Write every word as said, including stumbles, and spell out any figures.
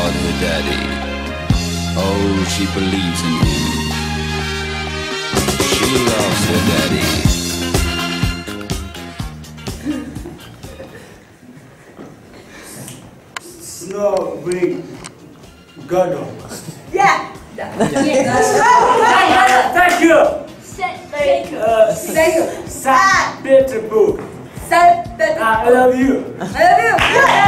love her daddy. Oh, she believes in him. She loves her daddy. Snow bring Godot. Yeah. Yeah. Thank you. Thank you. Uh, Thank you. Saint Petersburg. Saint Petersburg. I love you. I love you.